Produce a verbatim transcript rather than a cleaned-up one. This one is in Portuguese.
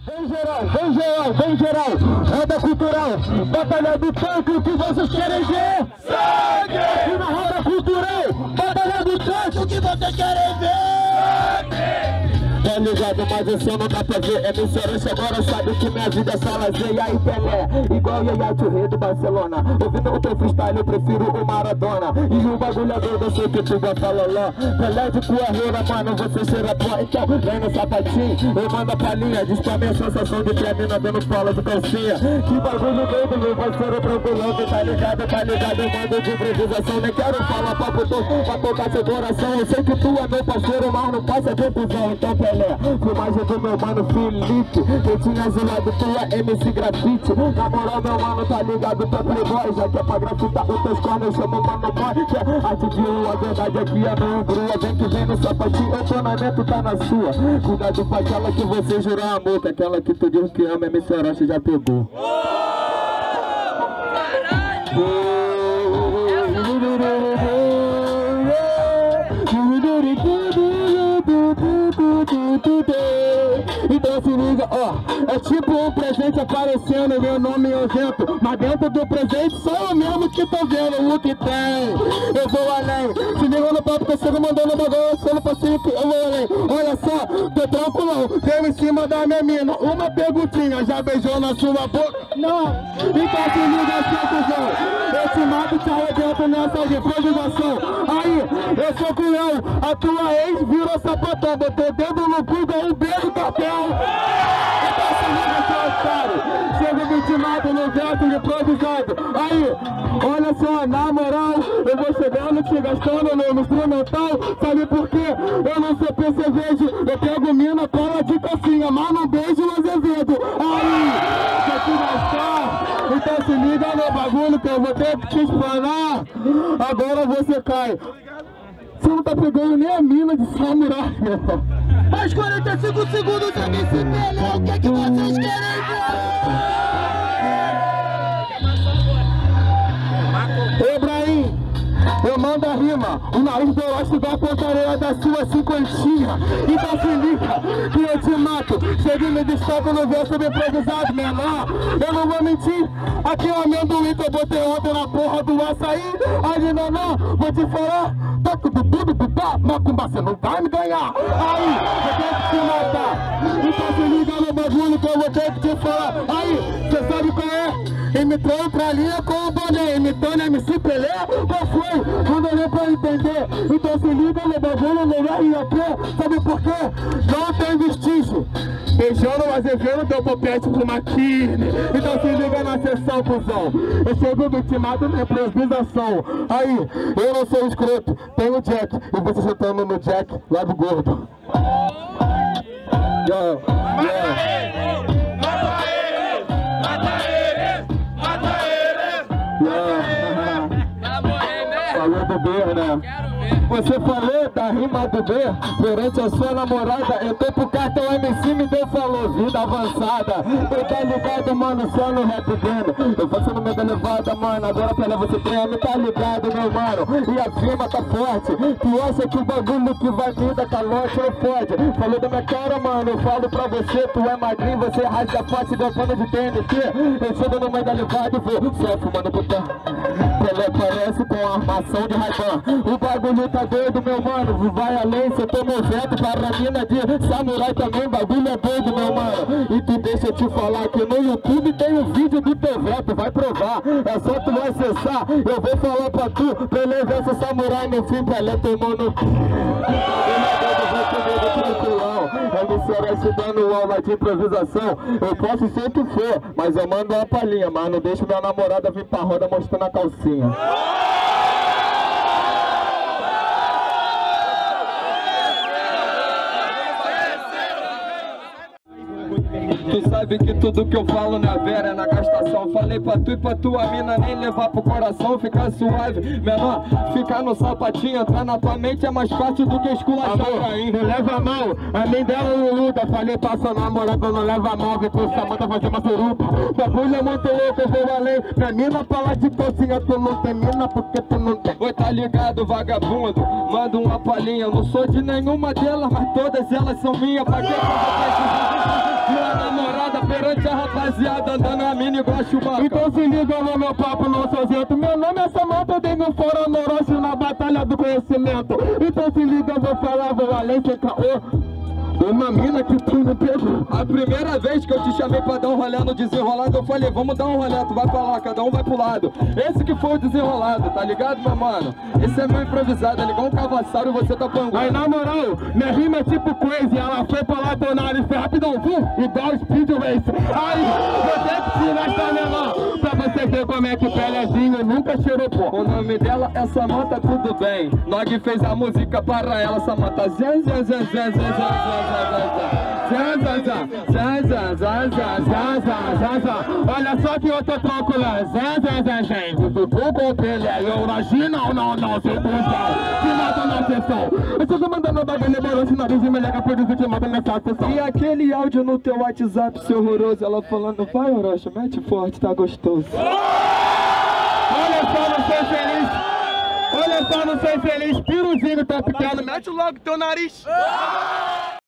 Vem geral, vem geral, vem geral, roda cultural, batalha do tanque, o que vocês querem ver? Sangue! E na roda cultural, batalha do tanque, o que vocês querem ver? Sangue! Tá ligado, mas esse não dá pra ver. M C Orochi agora sabe que minha vida é só lazer. E aí Pelé, igual Yaya Touré do Barcelona. Ouvindo o teu freestyle eu prefiro o Maradona. E o bagulho é doido, eu sei que tu gosta loló. Pelé de carreira, mano, você cheira pó. Então vem no sapatinho, eu mando a palhinha. Diz pra minha sensação de termina dando pala de calcinha. Que bagulho doido, meu parceiro tranquilão. Que tá ligado, tá ligado, eu mando de improvisação. Nem quero falar papo todo pra tocar seu coração. Eu sei que tu é meu parceiro, mas não passa de cuzão. Então Pelé, filmagem do meu mano Felipe, eu tinha gelado tua M C Grafite. Na moral meu mano, tá ligado, tá playboy. Já que é pra grafitar o teus cornos, eu chamo mano boy. Que é arte de rua, a verdade aqui é no grua. Vem que vem no sapatinho, eu tô na neto, tá na sua. Cuidado pra aquela que você jurou amor, que aquela que tu diz que ama, M C Orochi já pegou. Então se liga, ó, é tipo um presente aparecendo, meu nome é Ozento. Mas dentro do presente sou eu mesmo que tô vendo o que tem. Eu vou além, se liga no papo que eu chego mandando bagulho, sendo pacífico, eu vou além. Olha só, tô tranquilão, deu em cima da minha mina. Uma perguntinha, já beijou na sua boca? Não, então se liga assim, cuzão. Eu te mato, te arrebento nessa de improvisação. Aí, eu sou cruel, a tua ex virou sapatão. Botou o dedo no cu igual um beijo cartel. Então se liga, seu otário. Chega vitimado no verso improvisado. Aí, olha só, na moral, eu vou chegando, te gastando no instrumental. Sabe por quê? Eu não sou percevejo. Eu pego mina, cola de calcinha, mas não beijo o Azevedo. Aí, quer te gastar? Então se liga no bagulho que eu vou ter que te explanar. Agora você cai. Você não tá pegando nem a mina de samurai, meu irmão. Mais quarenta e cinco segundos de M C Pelé, o que é que vocês querem ver? Ibrahim, eu mando a rima, o nariz do Orochi da pontareira da sua cinquentinha. Então se liga, que eu te mato. Chega e me destaca no verso improvisado, menor. Eu não vou mentir, aqui é o amendoim que eu botei ontem na porra do açaí. Aí, menor, vou te falar, toque do tudo, bubá, macumba, você não vai me ganhar. Aí, eu tenho que te matar. Então se liga no bagulho que eu vou ter que te falar. Aí, você sabe qual é? Imitou pra linha com o boné, imitando M C Pelé, qual foi? Não deu nem pra entender. Então se liga no bagulho, no R A P. Sabe por quê? Não tem vestígio. Beijando o Azevedo, deu popete pro Maquine. Então se liga na sessão, cuzão. Eu chego vitimado na improvisação. Aí, eu não sou escroto, tenho Jack. E você sentando no Jack, lá do gordo. Yo, yo. Falou do B, né? Você falou da rima do B durante a sua namorada. Eu tô pro cartão M C, me deu falou, vida avançada. Eu tá ligado, mano, só no rap game. Eu faço no meio da levada, mano. Agora pra lá você treme, tá ligado, meu mano. E a firma tá forte. Tu acha que o bagulho que vai vir da calote não pode? Falou da minha cara, mano. Eu falo pra você, tu é magrinho, você rasga forte igual pano de T N T. Eu chego no meio da levada e vou só fumando puta. Pelé parece com a armação de Ray-Ban. O bagulho tá doido, meu mano, vai além. Cê tomou veto para a mina de samurai também. Bagulho é doido, meu mano. E tu deixa eu te falar que no YouTube tem um vídeo do teu veto, vai provar. É só tu acessar, eu vou falar pra tu. Pelé versus samurai, no fim Pelé tomou no cu. M C Orochi dando aula de improvisação. Eu posso ser o que for, mas eu mando uma palhinha. Mas não deixo minha namorada vir pra roda mostrando a calcinha. Tu sabe que tudo que eu falo na vera é na gastação. Falei pra tu e pra tua mina nem levar pro coração. Ficar suave, menor, ficar no sapatinho. Entrar na tua mente é mais fácil do que esculachar. Não leva a mão, a mim dela não luta. Falei pra sua namorada, não leva a mão. Vem pro Samanta fazer uma surupa. Bagulho é muito louco, eu vou além. Pra mina falar de calcinha, tu não tem mina porque tu não tem. Oi, tá ligado, vagabundo? Manda uma palhinha. Eu não sou de nenhuma delas, mas todas elas são minhas. Pra que eu vou tua namorada? perante a rapaziada, andando a mina igual a Chewbacca. Então se liga no meu papo, não sou zento. Meu nome é Samanta, eu dei no fora no Orochi na batalha do conhecimento. Então se liga, eu vou falar, vou além, sem caô. Uma mina que tu não pegou. A primeira vez que eu te chamei pra dar um rolê no desenrolado, eu falei, vamos dar um rolê, tu vai pra lá, cada um vai pro lado. Esse que foi o desenrolado, tá ligado, meu mano? Esse é meu improvisado, é igual um cavaçaro e você tá panguando. Aí na moral, minha rima é tipo crazy. Ela foi pra lá, tô na área, foi rapidão, vum, igual Speed Race. Aí, vou ter que tirar essa menor, pra você ver como é que pelezinho nunca cheirou pó. O nome dela é Samanta, tudo bem. Nog fez a música para ela, Samanta. Zé, zé, zé, zé, zé, zé. Olha só que eu tô tranquilo. Zé, zé, zé, gente. Ficou com o Pelé. Eu ragi, não, não, não. Seu cuzão. Se mata na sessão. Eu tô comandando da benevolência. Nariz e meleca por isso que mata nessa sessão. E aquele áudio no teu WhatsApp, seu horroroso. Ela falando, vai, Orochi, mete forte, tá gostoso. Olha só, não sei feliz. Olha só, não sei feliz. Piruzinho tá pequeno. Mete logo teu nariz.